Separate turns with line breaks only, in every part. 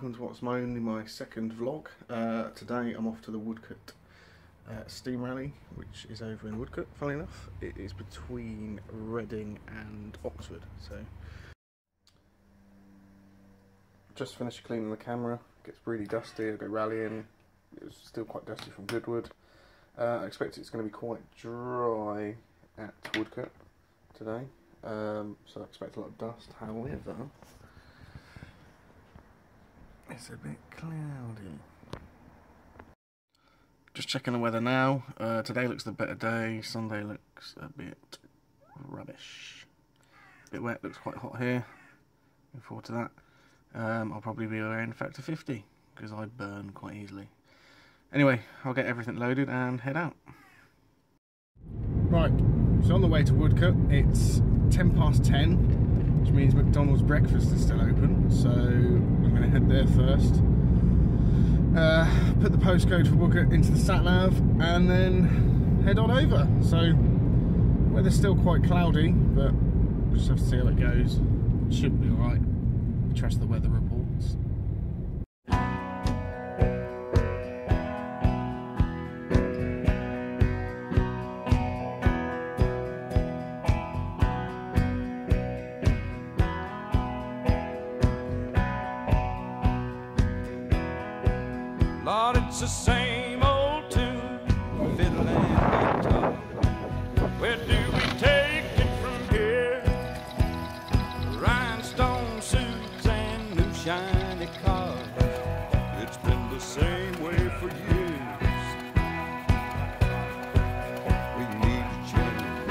welcome to what's only my second vlog. Today I'm off to the Woodcote Steam Rally, which is over in Woodcote, funnily enough. It is between Reading and Oxford, so... Just finished cleaning the camera, it gets really dusty, I go rallying, it was still quite dusty from Goodwood. I expect it's going to be quite dry at Woodcote today, so I expect a lot of dust, however... It's a bit cloudy. Just checking the weather now. Today looks the better day. Sunday looks a bit rubbish. A bit wet, looks quite hot here. Looking forward to that. I'll probably be around factor 50 because I burn quite easily. Anyway, I'll get everything loaded and head out. Right, so on the way to Woodcote, it's 10:10, which means McDonald's breakfast is still open, so I'm going to head there first. Put the postcode for Woodcote into the sat-nav and then head on over. So, weather's still quite cloudy, but we'll just have to see how it goes. It should be alright. Trust the weather reports.
Lord, it's the same old tune, fiddle and guitar. Where do we take it from here? Rhinestone suits and new shiny cars. It's been the same way for years. We need to change.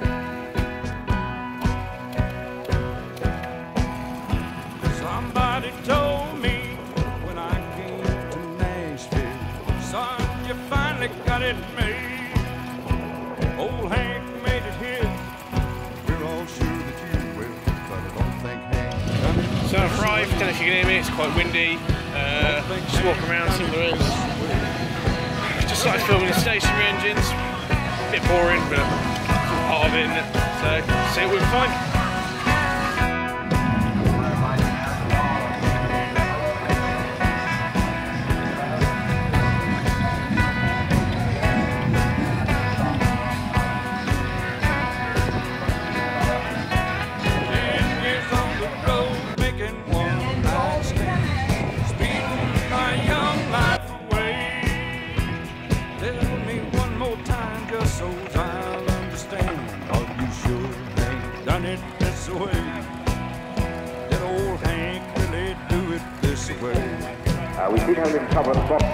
Somebody told me when I came to Nashville, son, you finally got it made. Old Hank made it here. We're all sure that you will, but I don't think Hank done it.
So I've arrived, don't know if you can hear me, it's quite windy. Just walking around some of the rooms. Just started filming the stationary engines. A bit boring, but part of it, isn't it? So, see what we can find.
We did have him cover the top.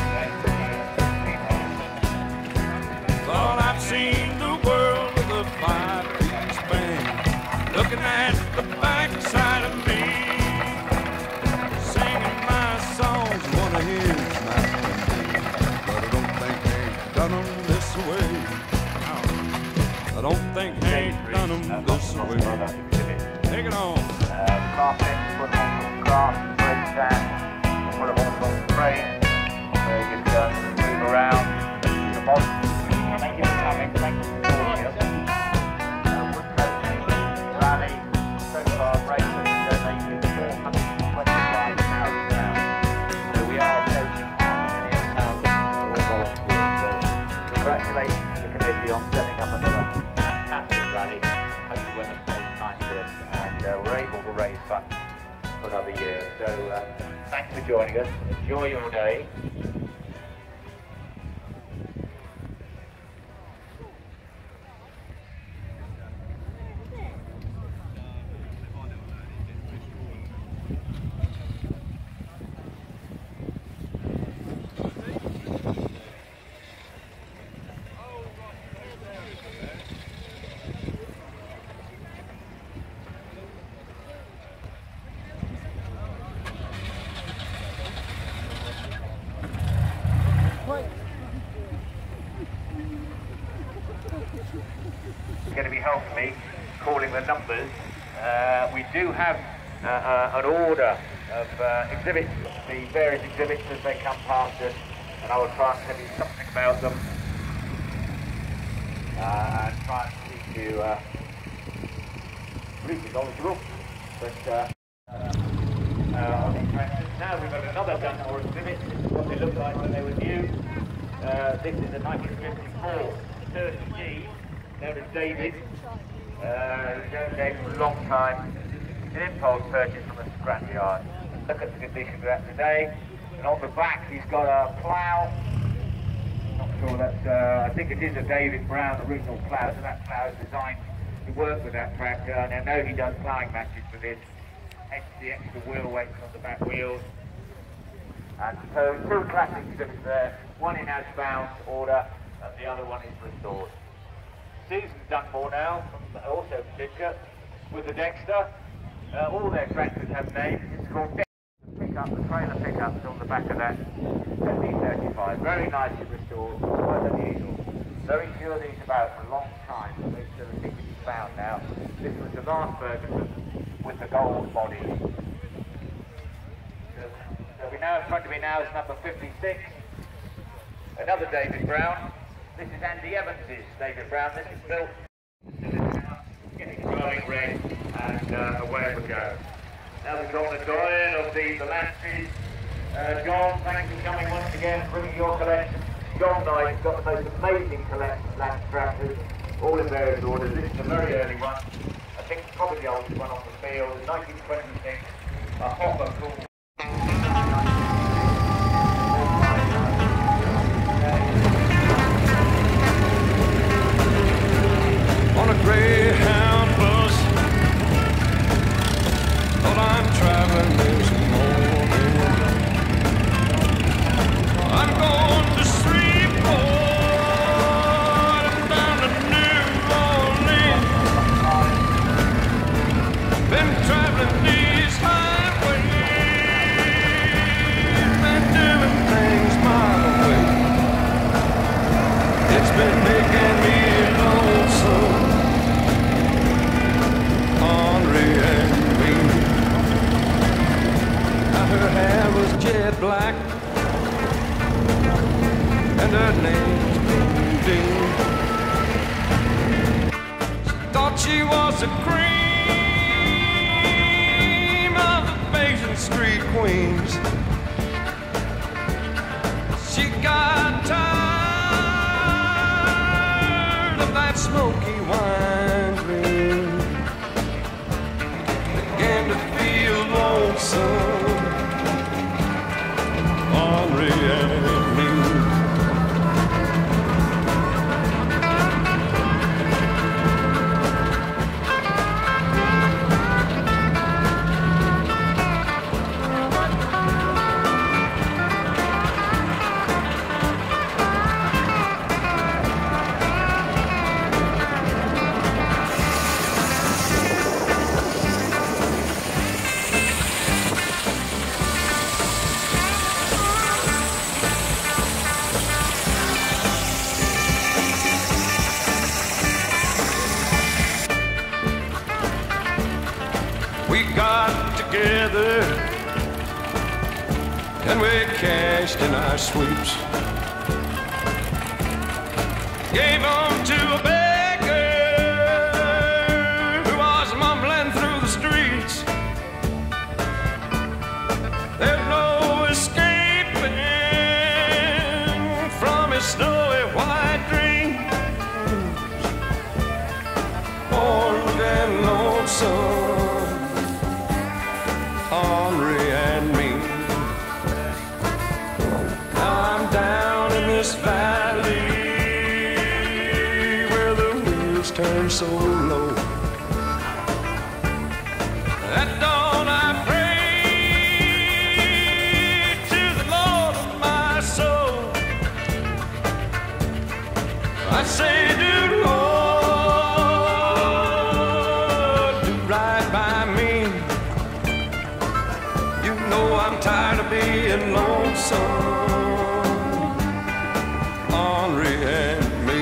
Thought I've seen the world with a 5-piece band, looking at the backside of me, singing my songs, one of his nice melodies. But I don't think Hank done them this way. I don't think Hank done them this way. Take it on.
Carpet, put on some grass, break sand. Put them on the frame, so you can move around the mod. Thank you for coming, thank you for joining us. Woodcote Rally, so far racing donated £425,000. So we are approaching £500,000 for volunteers. So congratulations to the committee on setting up another fantastic rally. Hope the weather stays nice for us and we're able to raise funds for another year. So thanks for joining us. Enjoy your day. Going to be helping me calling the numbers. We do have an order of exhibits, the various exhibits as they come past us, and I will try and tell you something about them and try and keep you briefly knowledgeable. But on the Now we've got another Dunmore exhibit. This is what they look like when they were new. This is a 1954 30G, known as David. He's known David for a long time. It's an impulse purchase from a scrapyard. Look at the condition of that today. And on the back he's got a plough. Not sure that's, I think it is a David Brown original plough, so that plough is designed to work with that tractor. And I know he does ploughing matches for this. Hence the extra wheel weights on the back wheels. And so two classic strips there, one in as-found order and the other one is restored. Susan's Dunmore now, from also Sidcup, with the Dexter. All their tractors have names. It's called Dexter pickup, the trailer pickups on the back of that Z35. Very nicely restored, quite unusual. Very sure these about for a long time, so make sure the ticket is found now. This was the last Ferguson with the gold body. So we know in front of me now is number 56. Another David Brown. This is Andy Evans's David Brown. This is built. Getting glowing red and away we go. Now we've got the doyen of the Lances. John, thanks for coming once again, bringing your collection. John Knight's got the most amazing collection of Lance tractors, all in various orders. This is a very early one. I think probably the oldest one on the field, 1926, a hopper called.
On a Greyhound bus, thought I'm traveling this morning. I'm going to Shreveport and down to New Orleans. Been traveling these highways, been doing things my way. It's been making me lonesome. Her hair was jet black and her name's Dean. Thought she was the cream of the Basin Street queens. She got tired of that smoky wine dream, began to feel lonesome. Henry and me. We got together and we cashed in our sweeps. Gave them to a beggar who was mumbling through the streets. There's no escaping from his snowy white dreams. Old and lonesome, Henry and me. Now I'm down in this valley where the wheels turn so low. At dawn I pray to the Lord of my soul. I say, do Lord, do right by me. You know I'm tired of being lonesome, Henry and me.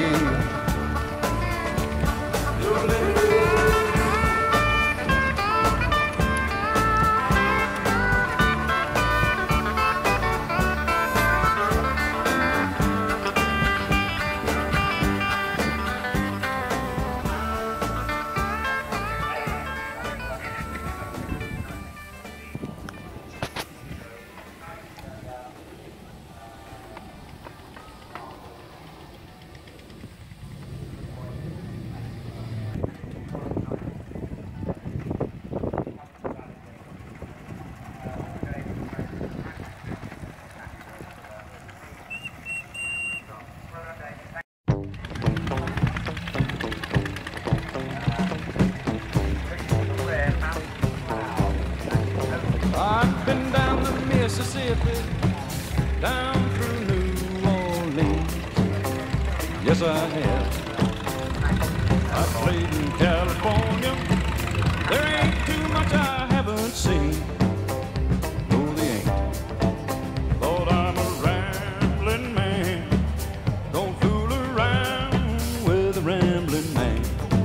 down through New Orleans. Yes, I have. I played in California. There ain't too much I haven't seen. No, they ain't. Lord, I'm a rambling man. Don't fool around with a rambling man.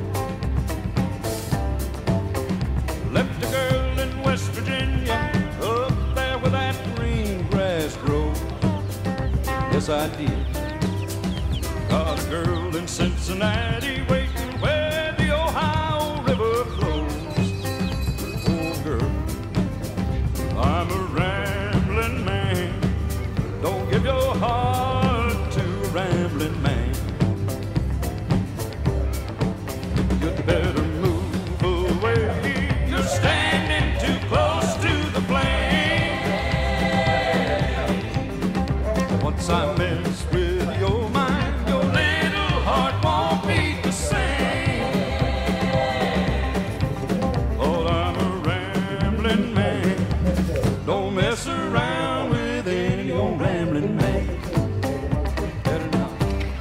Left a girl in West Virginia, up there where that green grass grows. Yes, I did. Got a girl in Cincinnati waiting where the Ohio River flows. Oh, girl, I'm a rambling man. Don't give your heart to a rambling man. You'd better move away. You're standing too close to the flame. Once I mess with your mind, your little heart won't beat the same. Lord, I'm a rambling man. Don't mess around with any old rambling man. Better not.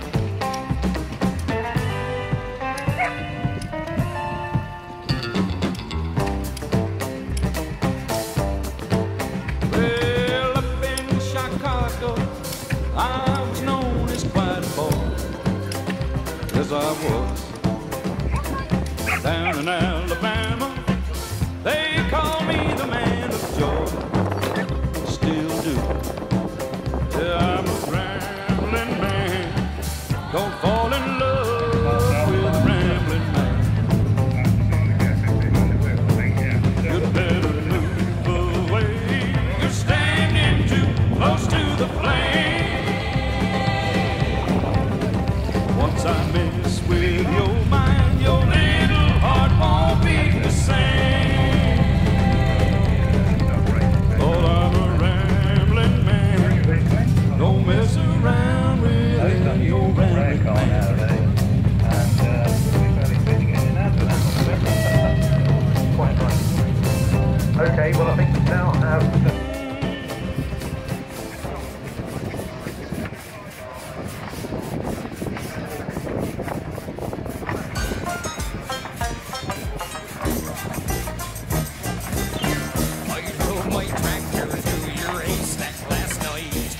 Well, up in Chicago, I was known as quite a boy. Yes, I was. Down in Alabama, they call me the man of joy. Still do. Yeah, I'm a rambling man. Don't fall in love with a rambling man. You'd better move away. You're standing too close to the flame. Once I mess with your mind, your little heart won't be the same. Lord, I'm a rambling man. Don't mess around with any old rambling man.
Quite right. Okay, well I think we now have...
I drove my tractor through your haystack last night.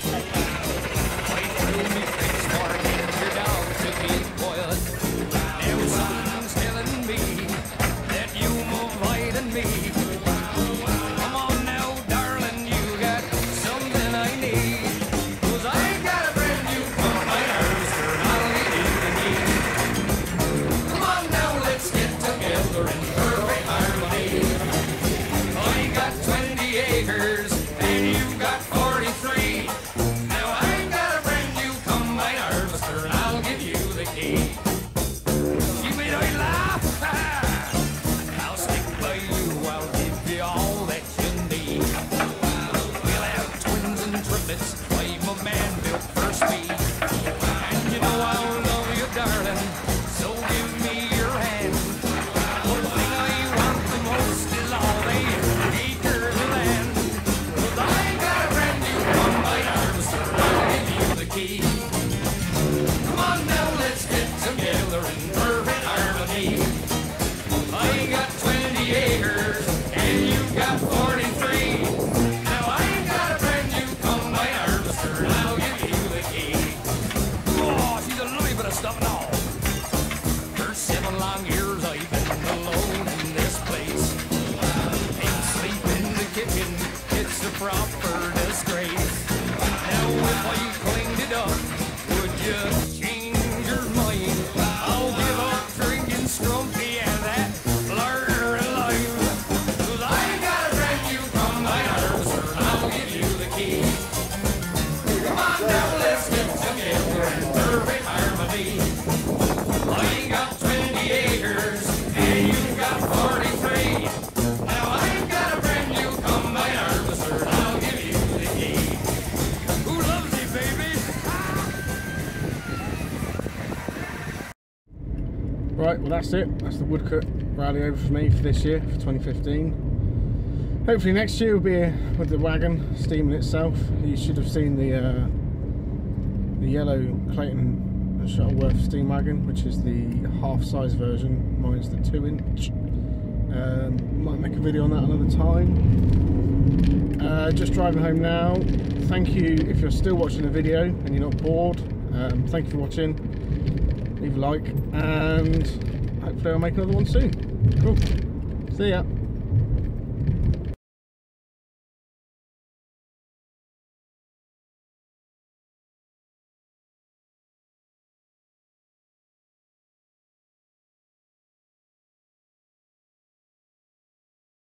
I threw me face mark and your dog took me quiet. Now something's telling me that you move right in me. Come on now, darling, you got something I need. 'Cause I got a brand new car, my nerves turn on in the knee. Come on now, let's get together in perfect harmony. I got 20 acres and you got 43. Now I got a brand new combine harvester and I'll give you the key. You may not laugh, I'll stick by you, I'll give you all that you need. We'll have twins and triplets, I'm a man built for speed. And you know I'll love you, darling, so give me your hand. One thing I want the most is all the acres of land. 'Cause I got a brand new combine harvester, I'll give you the key. Come on now, let's get together in perfect harmony. I got 20 acres and you got 43. Now I got a brand new combine harvester and I'll give you the key. Oh, she's a lovely bit of stuff and all. For 7 long years I've been alone in this place. Ain't sleep in the kitchen, it's a proper disgrace. Now if I cleaned it up, would you change your mind? I'll give up drinking Strumpy and that larder of life. 'Cause I got a brand new combine harvester and I'll give you the key. Come on now, let's get together in perfect harmony. I got 20 acres and you got 43. Now I got a brand new combine harvester and I'll give you the key. Who loves you, baby?
Right, well that's it. That's the Woodcote Rally over for me for this year, for 2015. Hopefully next year will be with the wagon steaming itself. You should have seen the yellow Clayton Shuttleworth steam wagon, which is the half-size version. Mine's the 2-inch. Might make a video on that another time. Just driving home now. Thank you if you're still watching the video and you're not bored. Thank you for watching. Leave a like, and hopefully I'll make another one soon. Cool. See ya.